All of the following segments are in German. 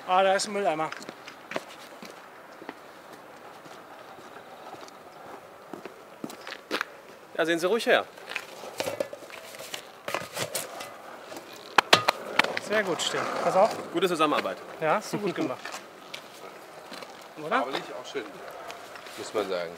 Ah, da ist ein Mülleimer. Ja, sehen Sie ruhig her. Sehr gut, stimmt. Pass auf. Gute Zusammenarbeit. Ja, hast du gut gemacht. Oder? Aber nicht auch schön, muss man sagen.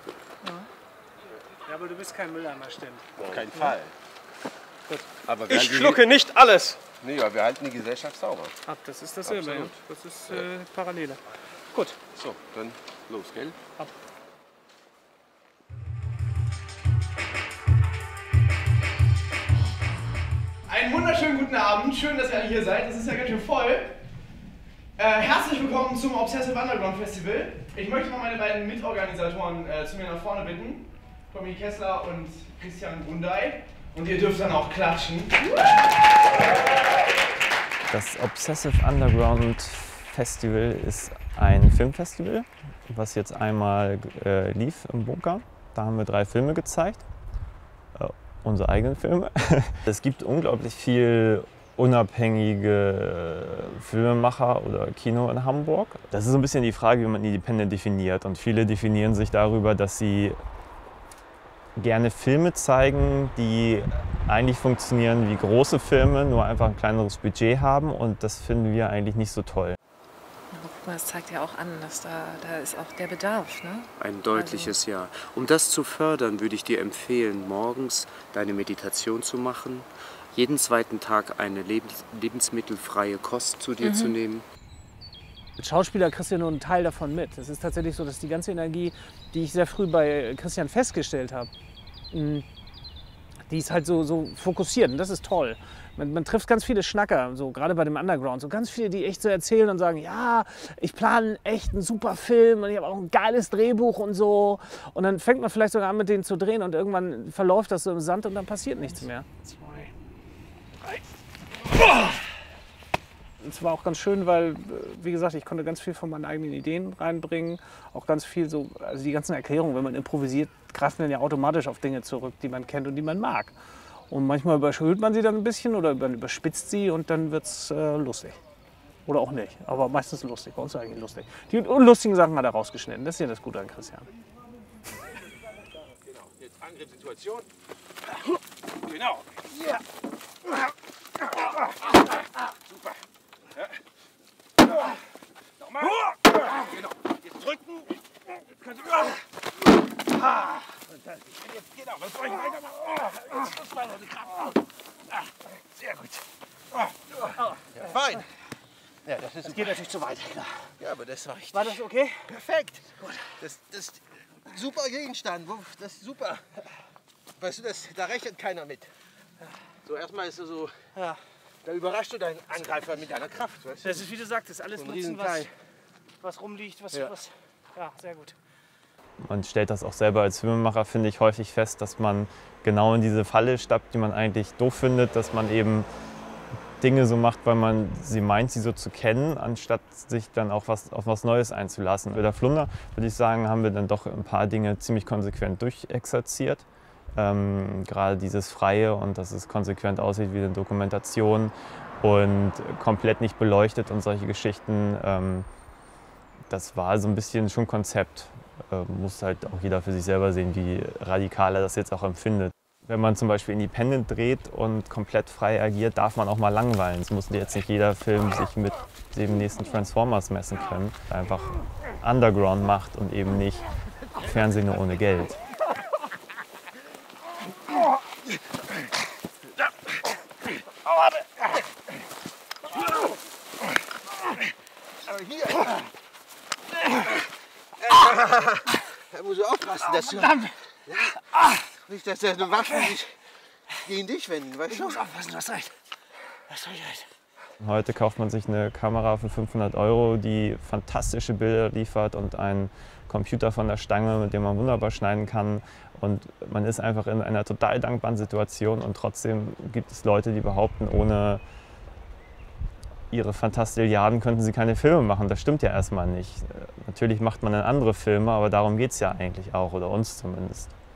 Ja, aber du bist kein Mülleimer, stimmt. Auf keinen Fall. Gut. Aber wir Ich halten schlucke nicht alles. Nee, aber wir halten die Gesellschaft sauber. Ab, das ist dasselbe. Ja. Absolut. Das ist Parallele. Gut. So, dann los, gell? Ab. Einen wunderschönen guten Abend, schön, dass ihr alle hier seid. Es ist ja ganz schön voll. Herzlich willkommen zum Obsessive Underground Festival. Ich möchte mal meine beiden Mitorganisatoren zu mir nach vorne bitten. Tommy Kessler und Christian Bundey. Und ihr dürft dann auch klatschen. Das Obsessive Underground Festival ist ein Filmfestival, was jetzt einmal lief im Bunker. Da haben wir 3 Filme gezeigt. Unsere eigenen Filme. Es gibt unglaublich viel unabhängige Filmemacher oder Kino in Hamburg. Das ist so ein bisschen die Frage, wie man Independent definiert. Und viele definieren sich darüber, dass sie gerne Filme zeigen, die eigentlich funktionieren wie große Filme, nur einfach ein kleineres Budget haben. Und das finden wir eigentlich nicht so toll. Das zeigt ja auch an, dass da ist auch der Bedarf. Ne? Ein deutliches Ja. Um das zu fördern, würde ich dir empfehlen, morgens deine Meditation zu machen, jeden zweiten Tag eine lebensmittelfreie Kost zu dir zu nehmen. Als Schauspieler kriegst du ja nur einen Teil davon mit. Es ist tatsächlich so, dass die ganze Energie, die ich sehr früh bei Christian festgestellt habe, die ist halt so fokussiert und das ist toll. Man trifft ganz viele Schnacker, so gerade bei dem Underground, so ganz viele, die echt so erzählen und sagen, ja, ich plane echt einen super Film und ich habe auch ein geiles Drehbuch und so. Und dann fängt man vielleicht sogar an, mit denen zu drehen und irgendwann verläuft das so im Sand und dann passiert nichts mehr. 2, 3. Es war auch ganz schön, weil, wie gesagt, ich konnte ganz viel von meinen eigenen Ideen reinbringen. Auch ganz viel so, also die ganzen Erklärungen, wenn man improvisiert, greift man ja automatisch auf Dinge zurück, die man kennt und die man mag. Und manchmal überschult man sie dann ein bisschen oder man überspitzt sie und dann wird es lustig. Oder auch nicht, aber meistens lustig. Bei uns ist eigentlich lustig. Die unlustigen Sachen hat er rausgeschnitten. Das ist ja das Gute an Christian. Genau, jetzt Angriffssituation. Genau. Ja. Super. Ja. Nochmal. Genau. Jetzt drücken. Jetzt kannst du. Fantastisch. Jetzt genau. Was soll ich weitermachen? Jetzt muss man noch die Kraft. Sehr gut. Ja, fein. Ja, das Geht natürlich zu weit. Klar. Ja, aber das war richtig. War das okay? Perfekt. Gut. Das ist super Gegenstand. Das ist super. Weißt du, da rechnet keiner mit. So, erstmal ist so. Ja. Da überraschst du deinen Angreifer mit deiner Kraft. Weißt du? Das ist, wie du sagtest, alles So ein nutzen, Riesenteil. was rumliegt. Ja. Ja, sehr gut. Man stellt das auch selber als Filmemacher, finde ich, häufig fest, dass man genau in diese Falle stappt, die man eigentlich doof findet, dass man eben Dinge so macht, weil man sie meint, sie so zu kennen, anstatt sich dann auch auf was Neues einzulassen. Bei der Flunder, würde ich sagen, haben wir dann doch ein paar Dinge ziemlich konsequent durchexerziert. Gerade dieses Freie und dass es konsequent aussieht wie eine Dokumentation und komplett nicht beleuchtet und solche Geschichten, das war so ein bisschen schon Konzept. Muss halt auch jeder für sich selber sehen, wie radikal er das jetzt auch empfindet. Wenn man zum Beispiel Independent dreht und komplett frei agiert, darf man auch mal langweilen. Es muss jetzt nicht jeder Film sich mit dem nächsten Transformers messen können. Einfach Underground macht und eben nicht Fernsehen ohne Geld. Aber hier. Da musst du aufpassen, dass du. Nicht, dass deine Waffen sich gegen dich wenden, weißt du? Ich muss aufpassen, du hast recht. Hast recht. Heute kauft man sich eine Kamera für 500 €, die fantastische Bilder liefert und einen Computer von der Stange, mit dem man wunderbar schneiden kann. Und man ist einfach in einer total dankbaren Situation und trotzdem gibt es Leute, die behaupten, ohne ihre Fantastilliarden könnten sie keine Filme machen. Das stimmt ja erstmal nicht. Natürlich macht man dann andere Filme, aber darum geht es ja eigentlich auch, oder uns zumindest.